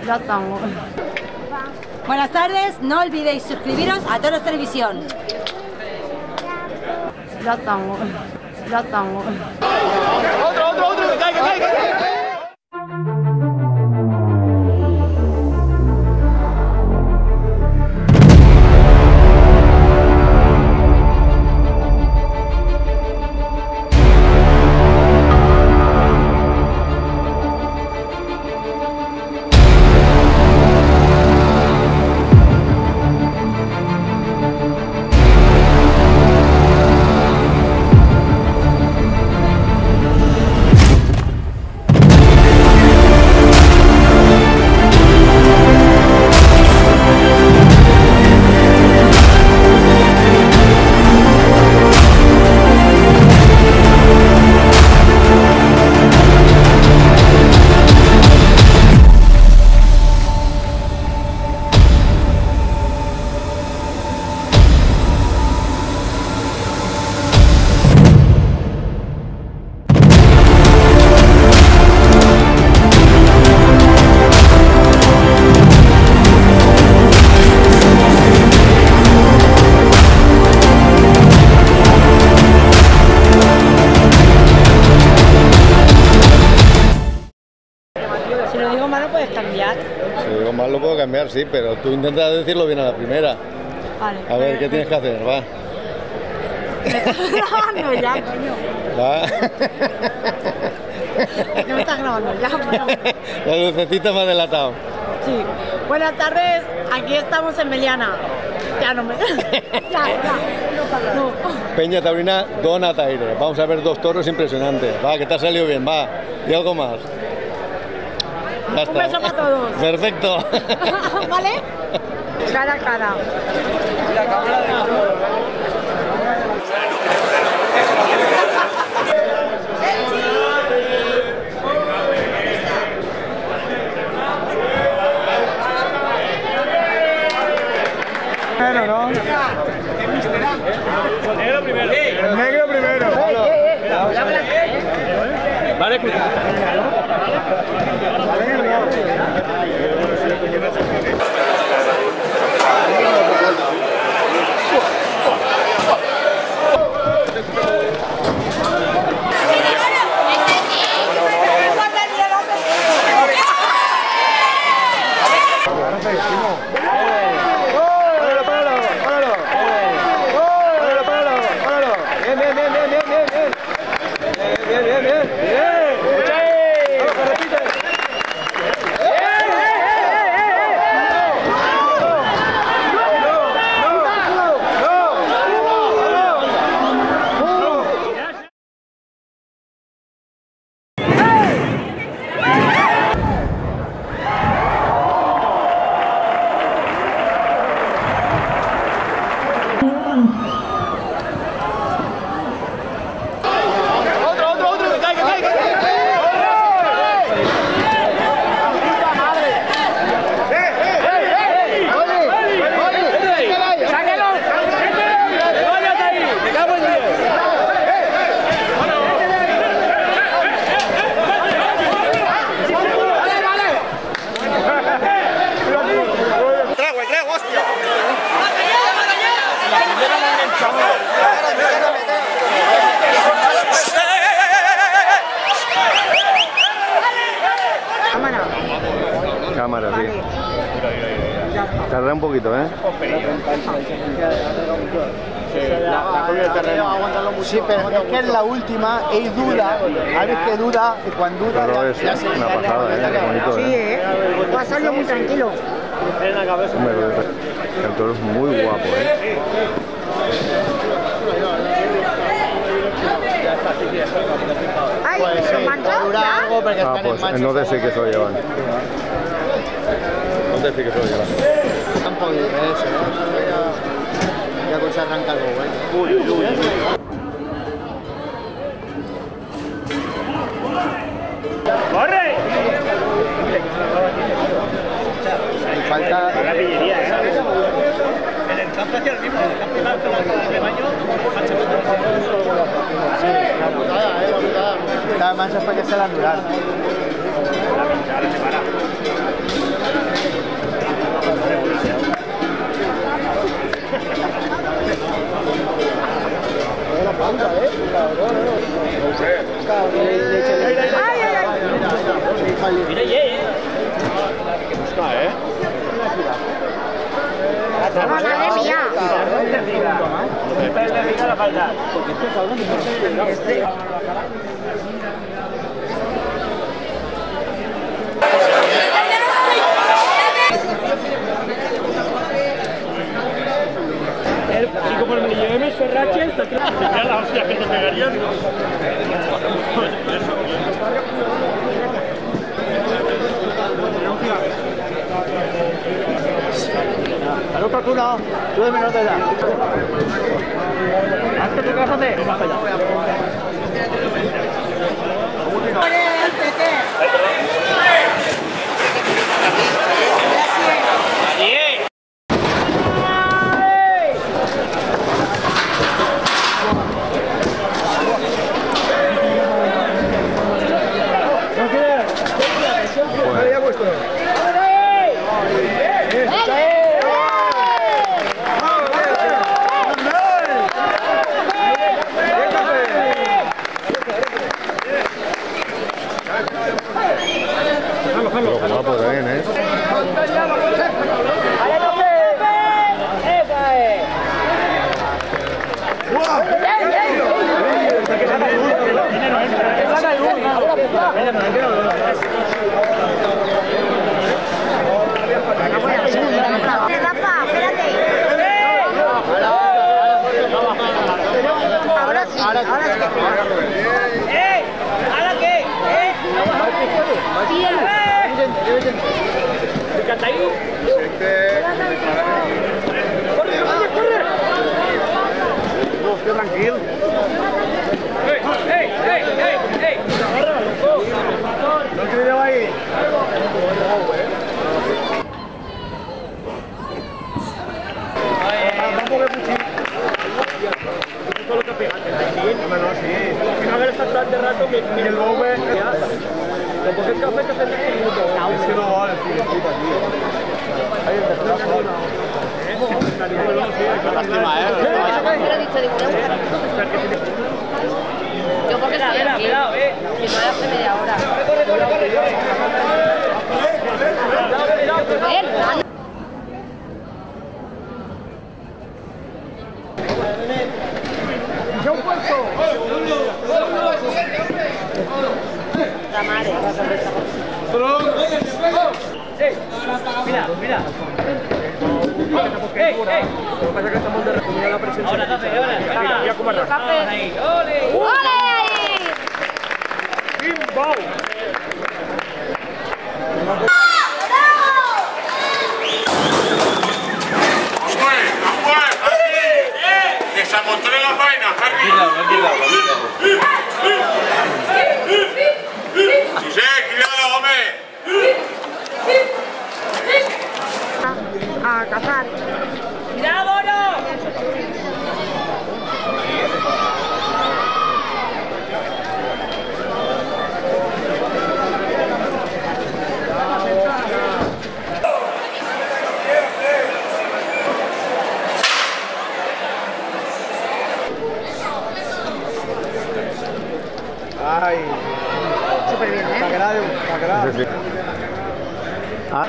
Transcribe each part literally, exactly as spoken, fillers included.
Ya estamos. Buenas tardes, no olvidéis suscribiros a Toros Televisión. Ya estamos. Ya estamos. Otro, otro, otro, que caiga, que caiga. Si lo digo mal, lo puedes cambiar. Si lo digo mal, lo puedo cambiar, sí, pero tú intentas decirlo bien a la primera. Vale. A ver, ¿qué tienes que hacer? Va. Me estás grabando ya, coño. Va. No me estás grabando ya. Bueno. La lucecita me ha delatado. Sí. Buenas tardes, aquí estamos en Meliana. Ya no me. Ya, ya. No. Peña Taurina Donataire. Vamos a ver dos toros impresionantes. Va, que te ha salido bien, va. Y algo más. Ya está. Un beso para todos. Perfecto. ¿Vale? Cara a cara. La cámara de Primero, ¿no? negro primero. El negro primero. Vale, cuidado. Cámara, sí. Tarda un poquito, ¿eh? Sí, pero es que es la última, es dura, a veces que dura, y cuando dura Pero ya, es ya se una pasada, ¿eh? Qué bonito, Sí, ¿eh? ¿eh? Va a salir muy tranquilo. Hombre, el toro es muy guapo, ¿eh? Ay, Pues sí, ¿lo mancha? dura ¿Ya? algo porque Ah, están en pues mancha. entonces sí que se lo llevan. Entonces sí que se lo llevan. Han podido ver eso, ¿eh? Ya con se arranca algo bueno. Uy, uy, uy. ¡Corre! Y falta... La pillería, ¿eh? El encaje hacia el mismo, el encaje con la rebaño, Sí, la putada, eh, la putada. Esta mancha fue que se la anularon. la pintada, se para. bailar. Y como me llevé mis ferraches, te queda la hostia que te pegarían. Anota tú no, tú de menor de edad. Hazte tu casa de. Más allá. Pero guapo también, ¿eh? Ahora sí, ahora sí. ¡Eh! ¿Ahora qué? ¿Eh? Fíjate ahí. ¡Corre, corre, corre! No, estoy tranquilo. ¡Ey, ey, ey, ey, ey! No te llevo ahí. Sin haber estado tanto rato, mi el bobe. Lo porque el café que se te Es que no vale, tío. Ahí está. Lástima, ¿eh? Yo porque estoy aquí. Cuidado, eh. Si no hace media hora. Corre, corre, corre, corre. La madre. ¡Ey! Mira, mira. ¡Ey, ey! Lo que pasa es que estamos de recoger la presencia. Ahora, café, ahora. Venga, como Café. ahí. ¡Ole! ¡Ole! ¡Bimbo! Que se amontone la vaina, Harry. Sí, sí, cuidado, hombre. A cazar. ¡Mira, Bono! Ay. Súper bien, ¿eh? Sagrado, sagrado. Sí, sí. Ah.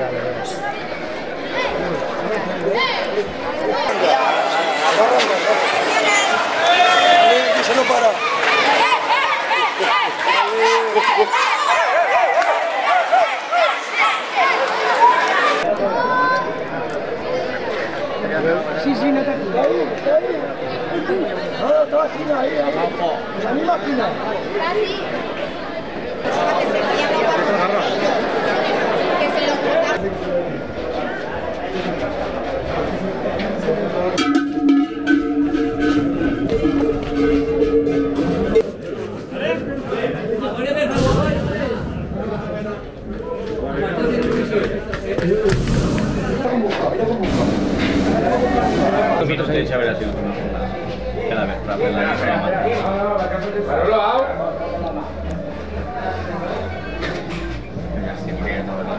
Se no para. Sí, sí, no te... No, toda esquina ahí, ahí. La misma esquina. Nosotros tenéis que haber sido cada vez para aprender la venga, siempre que no lo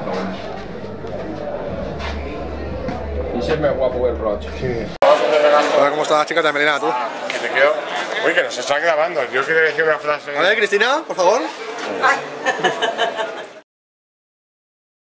Y siempre guapo el Roch. Hola, ¿cómo están las chicas de Melina, tú? Que te quedo. Uy, que nos está grabando. Yo quiero decir una frase. A ver, Cristina, por favor.